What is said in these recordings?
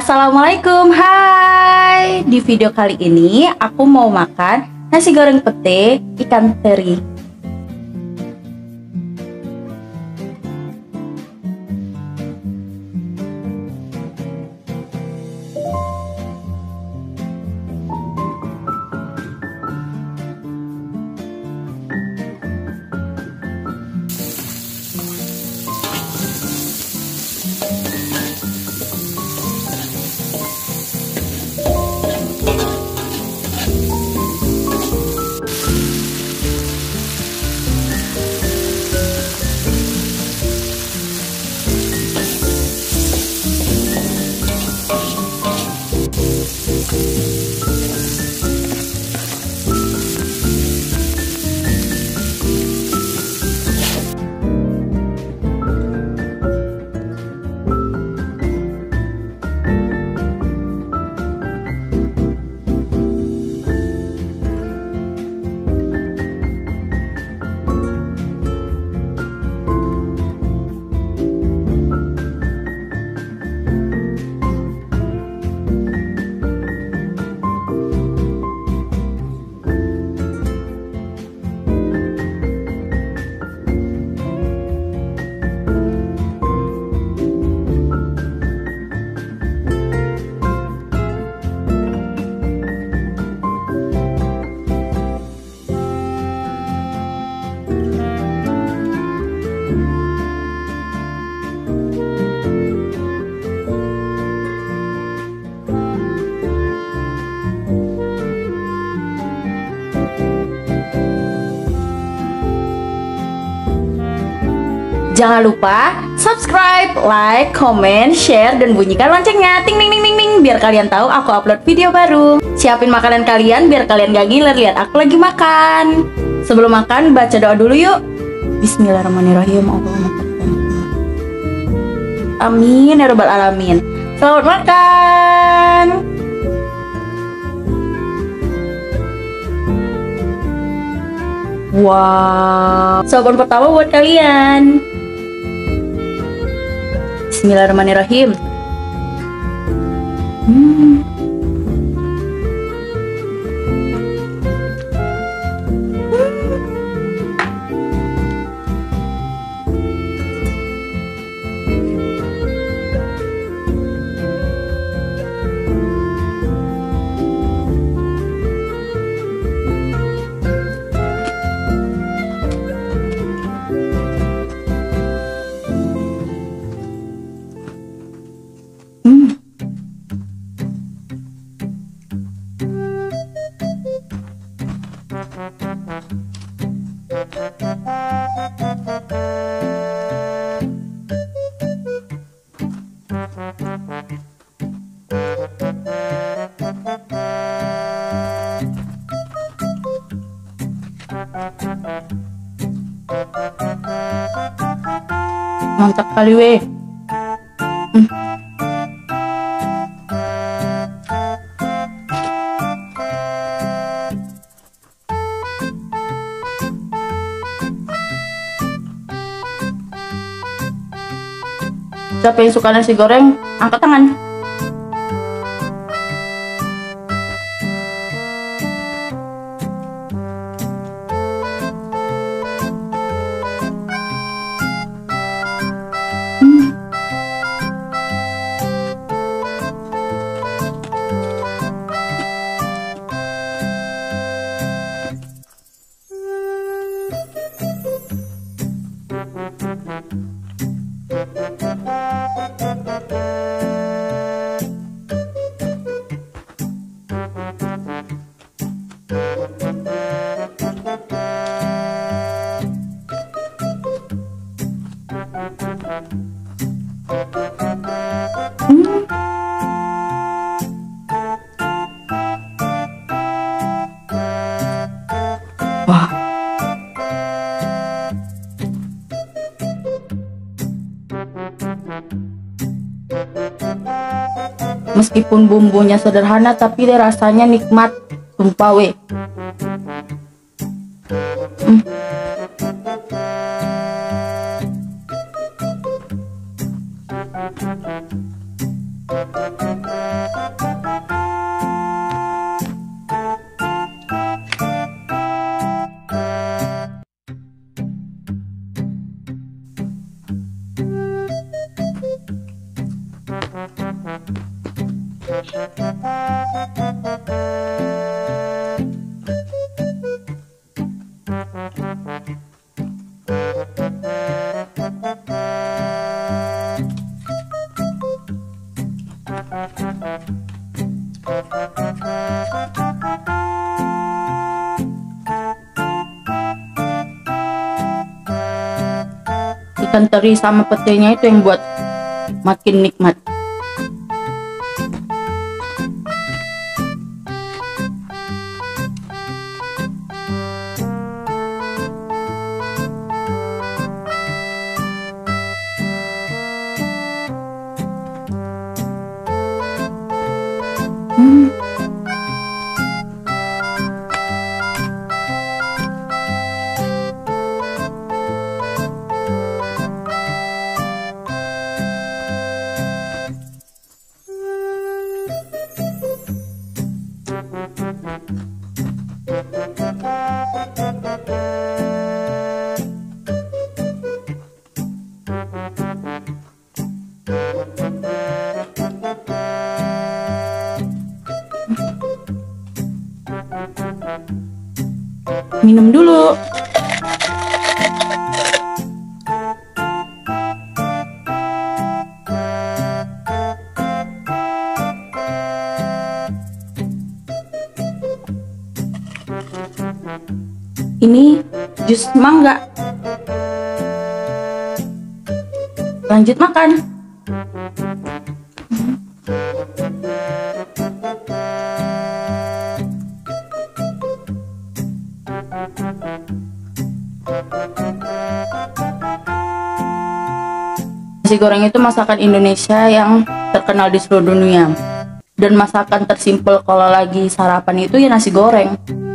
Assalamualaikum, hai. Di video kali ini aku mau makan nasi goreng pete ikan teri. Jangan lupa subscribe, like, comment, share, dan bunyikan loncengnya ting ting ting ting ting biar kalian tahu aku upload video baru. Siapin makanan kalian biar kalian gak ngiler lihat aku lagi makan. Sebelum makan baca doa dulu yuk. Bismillahirrahmanirrahim. Amin ya rabbal alamin. Selamat makan. Wow, sopan pertama buat kalian. Bismillahirrahmanirrahim. Mantap kali weh. Siapa yang suka nasi goreng, angkat tangan. Wah. Meskipun bumbunya sederhana tapi rasanya nikmat, sumpah weh. ikan teri sama petenya itu yang buat makin nikmat. Minum dulu. Ini jus mangga. Lanjut makan. Nasi goreng itu masakan Indonesia yang terkenal di seluruh dunia. Dan masakan tersimpel kalau lagi sarapan itu ya nasi goreng.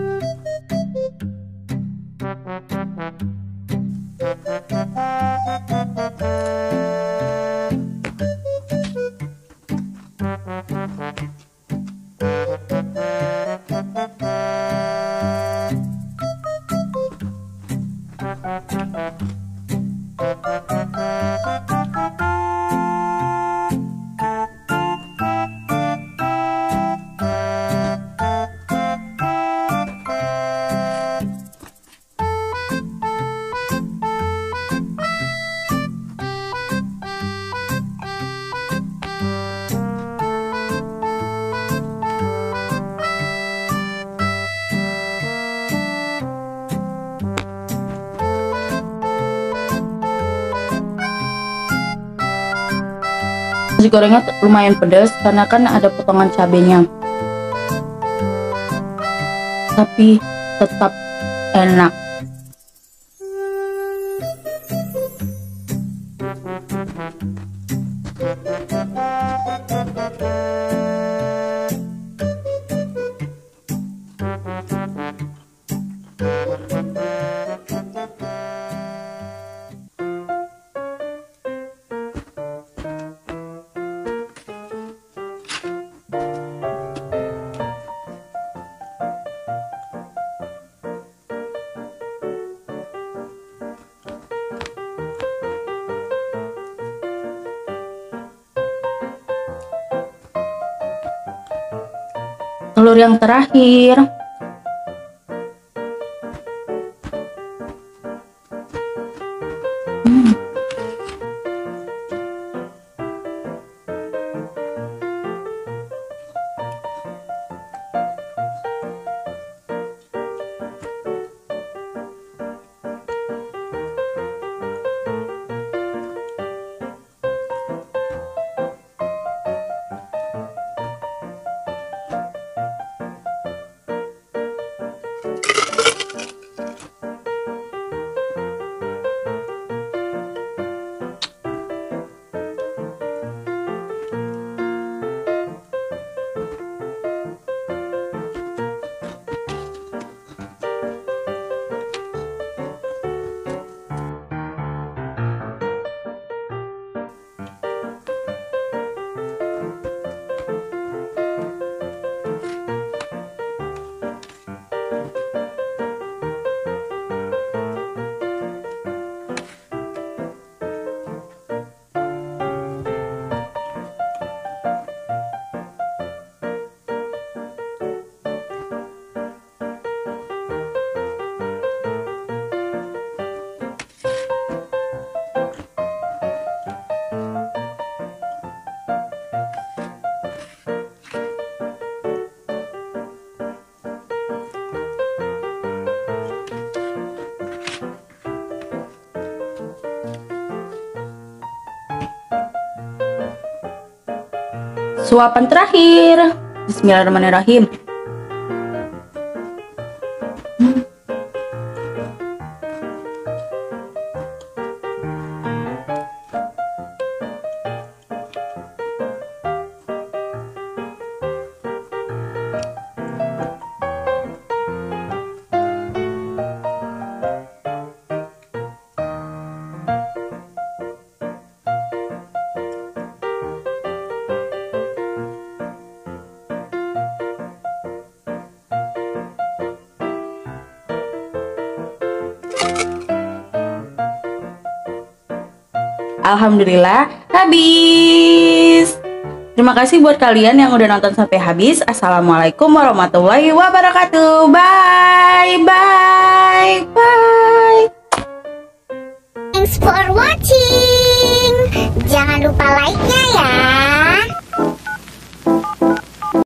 Nasi gorengnya lumayan pedas karena kan ada potongan cabenya, tapi tetap enak. Telur yang terakhir. suapan terakhir. Bismillahirrahmanirrahim. Alhamdulillah habis. Terima kasih buat kalian yang udah nonton sampai habis. Assalamualaikum warahmatullahi wabarakatuh. Bye bye bye. Thanks for watching. Jangan lupa like-nya ya.